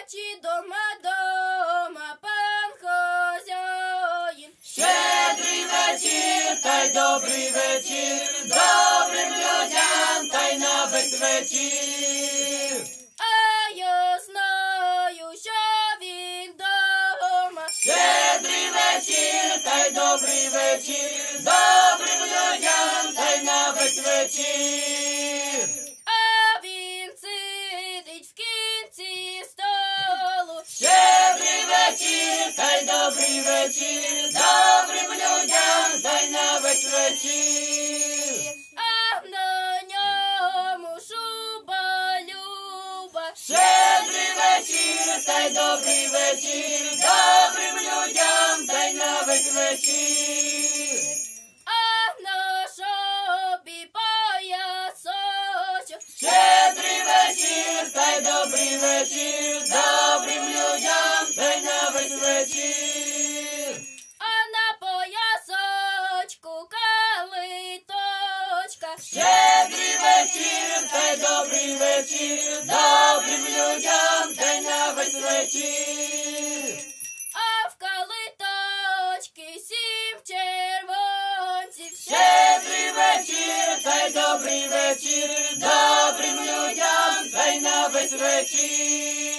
Чи дома пан хазяїн? Щедрий вечір, та й добрий вечір, добрим людям, та й на весь вечір. А я знаю, що він дома. Щедрий вечір, та й добрий вечір, добрим людям, та й на весь вечір. А він сидить в кінці столу. Щедрий вечір, та й добрий вечір, добрим людям, та й на весь вечір. А на ньому шуба люба. Щедрий вечір, та й добрий вечір, добрим людям, та й на весь вечір. А на шобі поясочок. Щедрий вечір, та й добрий вечір, добрим людям, та й на весь вечір. А на поясочку калиточка. Щедрий вечір, та й добрий вечір, добрим людям, та й на весь вечір. А в калиточки 7 червонців. Щедрий вечір, та й добрий вечір, добрим людям, та й на весь вечір.